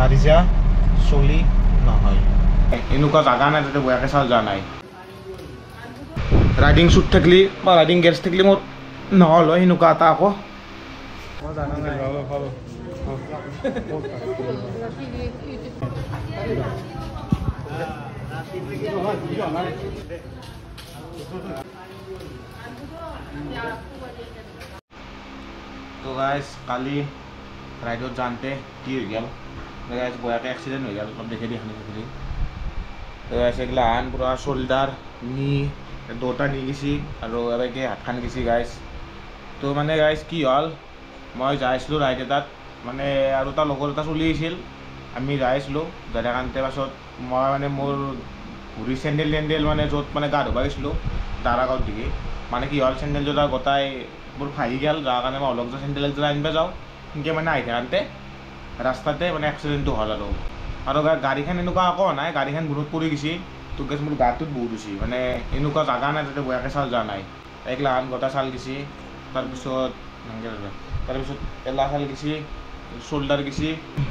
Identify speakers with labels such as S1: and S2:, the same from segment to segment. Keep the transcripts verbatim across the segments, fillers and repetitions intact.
S1: গাড়ী যা চলি নহয় এনেকুৱা জাগা নাই যাতে বয়াকে চাল যোৱা নাই ৰাইডিং শ্বুট থাকিলে বা ৰাইডিং গেছ থাকিলে মোৰ নহ'ল হয় সেনেকুৱা এটা আকৌ মই জানা নাই তো গাইজ কালি ৰাইডত যাওঁতে কি হৈ গ'ল গাইজ বয়াকে এক্সিডেণ্ট হৈ গ'ল অলপ দেখি দি শুনি বুলি তো গাইজ এইগিলা আন পূৰা শোল্ডাৰ নি দুটা নি গেছি আৰু এনেকৈ হাতখান গেছি গাইজ তো মানে গাইজ কি হ'ল মই যাই আছিলোঁ ৰাইড এটাত মানে আৰু এটা লগৰ এটা চলি আহিছিল আমি যাই আছিলোঁ যাই থাকোঁতে পাছত মই মানে মোৰ ঘূৰি চেণ্ডেল টেণ্ডেল মানে য'ত মানে গা ধুব গৈছিলোঁ দাৰাগাঁৱত দেখি মানে কি হ'ল চেণ্ডেলযোৰ গোটাই মোৰ ভাহি গ'ল যাৰ কাৰণে মই অলপ চেণ্ডেল একযোৰ আনিব যাওঁ সেনেকৈ মানে আহি থাকোঁতে ৰাস্তাতে মানে এক্সিডেণ্টটো হ'ল আৰু আৰু গাড়ীখন এনেকুৱা আকৌ নাই গাড়ীখন বহুত পৰি গৈছে তো গেছ মোৰ গাটোত বহুত হৈছে মানে এনেকুৱা জাগা নাই যাতে বয়াকে চাল যোৱা নাই এইগিলাখান গোটা চাল গৈছে তাৰপিছত তাৰপিছত এলা চাল গৈছে শোল্ডাৰ গৈছে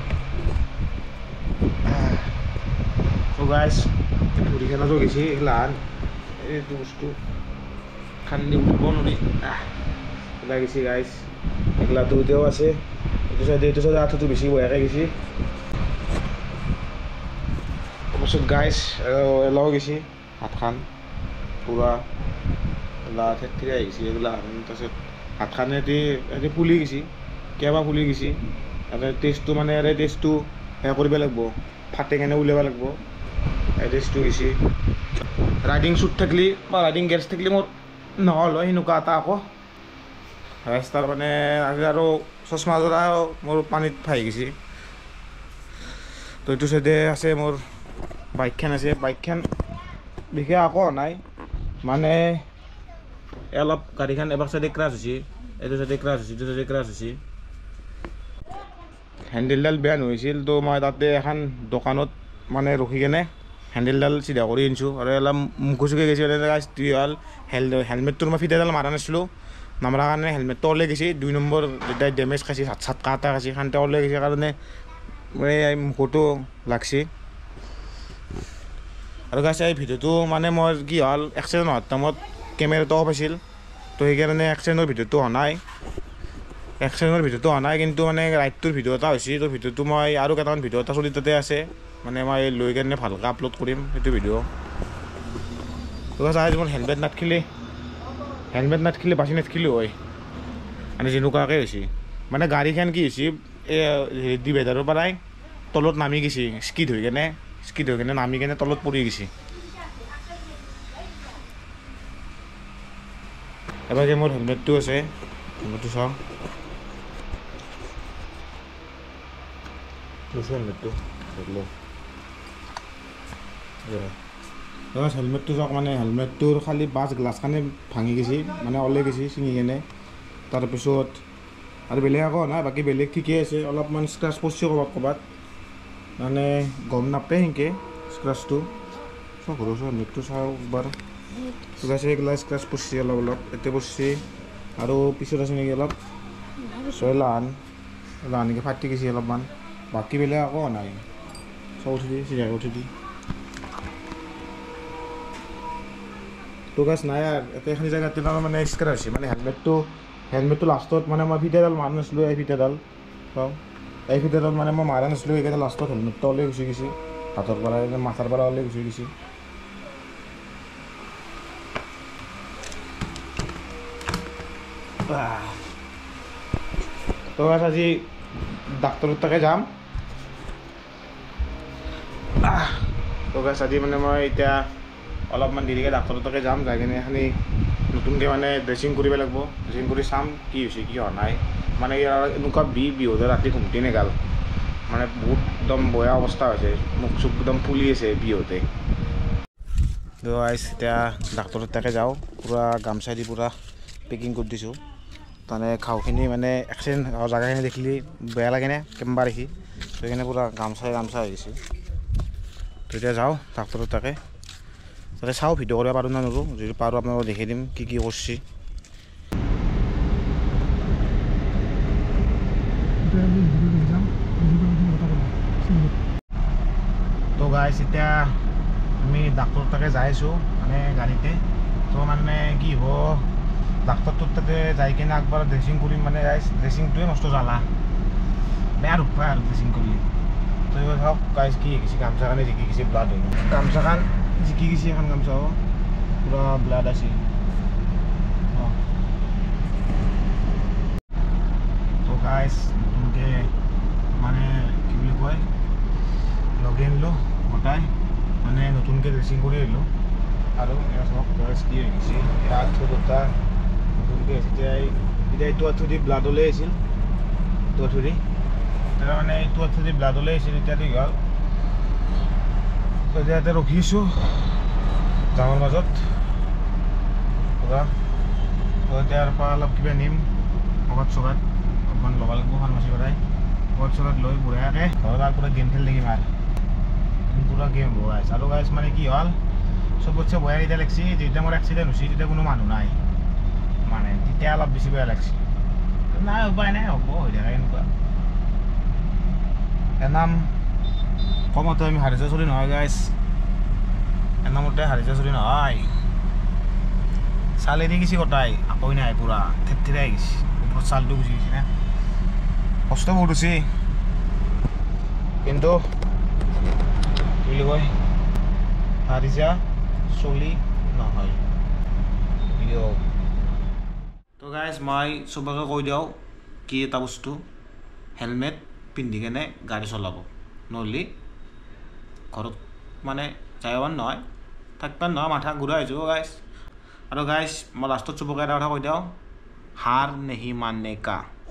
S1: তো গাইজ ভৰিখনতো গৈছে এইগিলাখান এইটো বস্তু খান্দি উঠিব নোৱাৰি ওলাই গৈছে গাইজ এইগিলাটো এতিয়াও আছে এইটো চাইডে এইটো চাইডে আঁঠুটো বেছি বয়াকৈ গৈছে তাৰপিছত গাইজ এলাও গৈছে হাতখান পূৰা এলা থেতৰি আহিছে এইগিলা তাৰপিছত হাতখানে এটি ফুলি গৈছে কেইবা ফুলি গৈছে ইয়াতে টেষ্টটো মানে ইয়াৰে টেষ্টটো সেয়া কৰিব লাগিব ফাটি কেনে উলিয়াব লাগিব এই টেষ্টটো গৈছে ৰাইডিং শ্বুট থাকিলে বা ৰাইডিং গেছ থাকিলে মোৰ নহ'ল হয় সেনেকুৱা এটা আকৌ ৰাস্তাৰ মানে আজি আৰু চশমাযোৰা মোৰ পানীত ফাহি গৈছে তো এইটো চাইডে আছে মোৰ বাইকখন আছে বাইকখন বিশেষ আকৌ নাই মানে অলপ গাড়ীখন এবাৰ চাইডে ক্ৰাছ হৈছে এইটো চাইডে ক্ৰাছ হৈছে এইটো চাইডে ক্ৰাছ হৈছে হেণ্ডেলডাল বেয়া নহৈছিল তো মই তাতে এখন দোকানত মানে ৰখি কেনে হেণ্ডেলডাল চিধা কৰি আনিছোঁ আৰু অলপ মুখো চুকে গৈছে কি হ'ল হেল হেলমেটটোৰ মই ফিটাডাল মাৰা নাছিলোঁ নামাৰা কাৰণে হেলমেটটো ওলাই গৈছে দুই নম্বৰ যেতিয়া ডেমেজ খাইছে হাত চাত কাটা খাইছে খানতে ওলাই গৈছে কাৰণে এই মুখতো লাগছে আৰু গাইছে এই ভিডিঅ'টো মানে মই কি হ'ল এক্সিডেণ্ট হোৱাৰ টাইমত কেমেৰাটো অফ আছিল তো সেইকাৰণে এক্সিডেণ্টৰ ভিডিঅ'টো হোৱা নাই এক্সিডেণ্টৰ ভিডিঅ'টো হোৱা নাই কিন্তু মানে ৰাইডটোৰ ভিডিঅ' এটা হৈছে তো ভিডিঅ'টো মই আৰু কেইটামান ভিডিঅ' এটা চলি তাতে আছে মানে মই লৈ কেনে ভালকৈ আপলোড কৰিম সেইটো ভিডিঅ' তো গাইছে মোৰ হেলমেট নাথাকিলে হেলমেট নাথাকিলে বাচি নাথাকিলেও হয় মানে যেনেকুৱাকৈ হৈছে মানে গাড়ীখন কি হৈছে এই ডিভাইডাৰৰ পৰাই তলত নামি গৈছে স্কিড হৈ কেনে স্কিড হৈ কেনে নামি কেনে তলত পৰি গৈছে এবাৰ যে মোৰ হেলমেটটো আছে হেলমেটটো চাওঁ লৈছোঁ হেলমেটটো হেলমেটটো চাওক মানে হেলমেটটোৰ খালি বাছ গ্লাছখানে ভাঙি গৈছে মানে ওলাই গৈছে ছিঙি কেনে তাৰপিছত আৰু বেলেগ একো নাই বাকী বেলেগ ঠিকেই আছে অলপমান স্ক্ৰাচ পৰিছে ক'ৰবাত ক'ৰবাত মানে গম নাপায় সেনেকৈ স্ক্ৰাচটো চাওক সৰু সৰু হেলমেটটো চাওঁ একবাৰ গাইছে এইগিলা স্ক্ৰাচ পৰিছে অলপ অলপ এতিয়া পৰিছে আৰু পিছত আছে নেকি অলপ ছয় লাহান লাহান নেকি ফাটি গৈছে অলপমান বাকী বেলেগ একো নাই চব উঠি দি চিধাকৈ উঠি দি তো গাছ নাই আৰু এটা এখিনি জেগাত মানে স্ক্ৰাচ হৈছে মানে হেলমেটটো হেলমেটটো লাষ্টত মানে মই ফিটাডাল মাৰা নাছিলোঁ এই ফিটাডাল চাওঁ এই ফিটাডাল মানে মই মাৰা নাছিলোঁ সেইকাৰণে লাষ্টত হেলমেটটো ওলাই গুচি গৈছে হাতৰ পৰা মাথাৰ পৰা ওলাই গুচি গৈছে তো গাছ আজি ডাক্তৰৰ তাকে যাম তো গাছ আজি মানে মই এতিয়া অলপমান দেৰিকৈ ডাক্তৰৰ তাকে যাম যাই কিনে এখানি নতুনকৈ মানে ড্ৰেছিং কৰিব লাগিব ড্ৰেছিং কৰি চাম কি হৈছে কি হোৱা নাই মানে ইয়াৰ এনেকুৱা বি বিহুতে ৰাতি ঘুমটি নেগাল মানে বহুত একদম বেয়া অৱস্থা হৈছে মুখ চুখ একদম ফুলি আছে বিহুতে তো আইজ এতিয়া ডাক্তৰৰ তাকে যাওঁ পূৰা গামচা দি পূৰা পেকিং কৰি দিছোঁ মানে খাওখিনি মানে এক্সিডেণ্ট হোৱা জেগাখিনি দেখিলে বেয়া লাগে নে কেম্বা দেখি সেইকাৰণে পূৰা গামচাই গামচা হৈ গৈছে তো এতিয়া যাওঁ ডাক্তৰৰ তাকে তাতে চাওঁ ভিডিঅ' কৰিব পাৰোঁ না নোৱাৰোঁ যদি পাৰোঁ আপোনালোকক দেখি দিম কি কি কৰিছে গাইছ এতিয়া আমি ডাক্তৰ তাকে যাই আছোঁ মানে গাড়ীতে তো মানে কি হ'ব ডাক্তৰটোৰ তাতে যাই কিনে একবাৰ ড্ৰেছিং কৰিম মানে গাইছ ড্ৰেছিংটোৱে নষ্ট জ্বালা বেয়া ৰূপ পায় আৰু ড্ৰেছিং কৰিলে তো এইবাৰ চাওক গাইছ কি গৈছে গামছাখানে জিকি গৈছে ব্লাড হৈ গামছাখান জিকি গৈছে এখন গামছা পুৰা ব্লাড আছে তো গাইছ নতুনকৈ মানে কি বুলি কয় লগে আনিলোঁ গোটাই মানে নতুনকৈ ড্ৰেছিং কৰি আহিলোঁ আৰু এয়া চাওক গাইছ কি হৈ গৈছে এয়া আঁঠু দুটা নতুনকৈ এতিয়া এতিয়া এইটো আঁঠু দি ব্লাড ওলাই আহিছিল এইটো আঁঠু দি তেতিয়া মানে এইটো আঁঠু দি ব্লাড ওলাই আহিছিল এতিয়া কি হ'ল এতিয়া ইয়াতে ৰখিছোঁ জামৰ মাজত পূৰা তো এতিয়া ইয়াৰ পৰা অলপ কিবা নিম মগত চগাত অকণমান ল'ব লাগিব ফাৰ্মাচী পৰাই মগত চগাত লৈ বঢ়িয়াকৈ ঘৰত আৰু পূৰা গেম খেলি থাকিম আৰু পূৰা গেম হ'ব গাইছ আৰু গাইছ মানে কি হ'ল চবতছে বেয়া এতিয়া লাগিছে যেতিয়া মোৰ এক্সিডেণ্ট হৈছে তেতিয়া কোনো মানুহ নাই মানে তেতিয়া অলপ বেছি বেয়া লাগিছে নাই উপায় নাই হ'ব হৈ থাকে এনেকুৱা এনাম কমতে আমি হাৰিজা চলি নহয় গাইছ এনামতে হাৰিজা চলি নহয় চালেদি গেছি কটাই আকৌ নাই পূৰা থেৰথেৰাই গৈছে ওপৰত চালটো গুচি গৈছে না কষ্ট বহুত হৈছে কিন্তু কি বুলি কয় হাৰিজা চলি নহয় তো গাইজ মই চবকে কৈ দিওঁ কি এটা বস্তু হেলমেট পিন্ধি কেনে গাড়ী চলাব নহ'লে ঘৰত মানে যায়বান নহয় থাকিবান নহয় মাথা ঘূৰা হৈ যাব গাইজ আৰু গাইজ মই লাষ্টত চবকে এটা কথা কৈ দিওঁ হাৰ নেহি মাননে কা